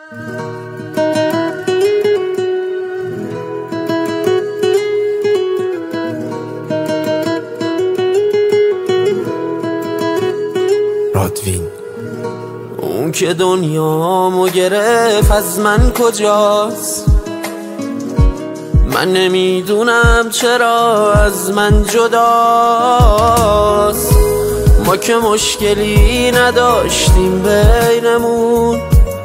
رادوین. اون که دنیامو گرفت از من کجاست؟ من نمیدونم چرا از من جداست. ما که مشکلی نداشتیم بینمون،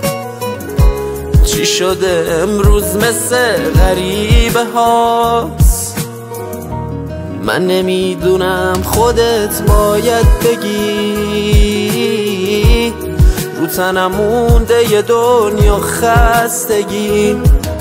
چی شده امروز مثل غریبه هاست؟ من نمیدونم خودت باید بگی، رو تنم مونده یه دنیا خستگی.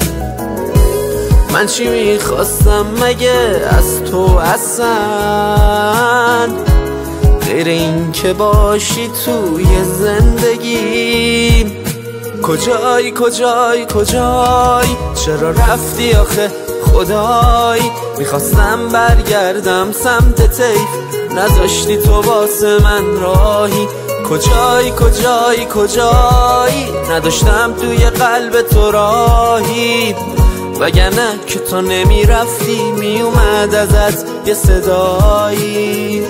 من چی میخواستم مگه از تو اصلا، غیر این که باشی توی زندگی؟ کجای کجای کجای، چرا رفتی آخه خدای؟ میخواستم برگردم سمت طیف، نذاشتی تو واسه من راهی. کجای کجای کجای، نداشتم توی قلب تو راهی. وگرنه که تو نمیرفتی میومد ازت یه صدایی.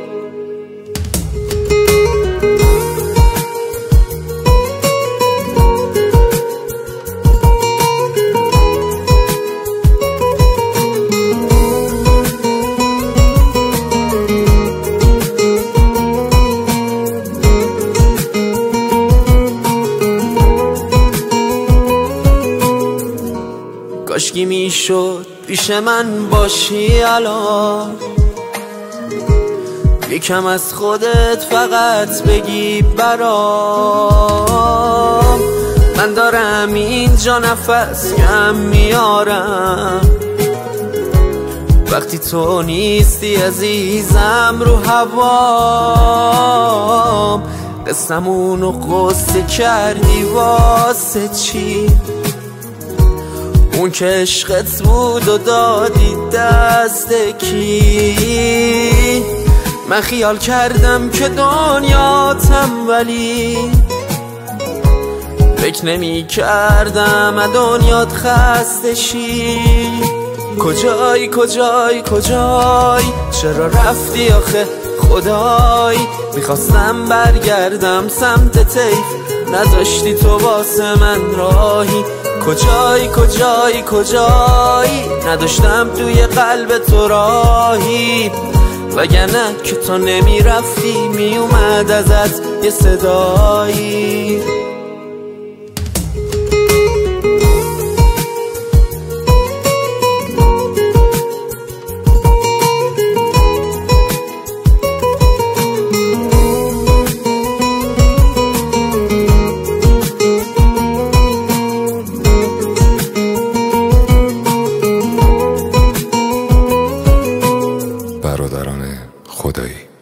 کاشکی میشد پیش من باشی الان، یکم از خودت فقط بگی برام. من دارم اینجا نفس کم میارم، وقتی تو نیستی عزیزم رو هوام. قسمونو قصه کردی واسه چی؟ اون که عشقت بود و دادی دست کی؟ من خیال کردم که دنیاتم، ولی فکر نمی کردم از دنیات خسته شی. کجای کجای کجای، چرا رفتی آخه خدای؟ میخواستم برگردم سمت طیف، نذاشتی تو واسه من راهی. کجای کجای کجای، نداشتم توی قلب تو راهی. وگرنه که تو نمیرفتی میومد ازت یه صدایی. برادران خدایی.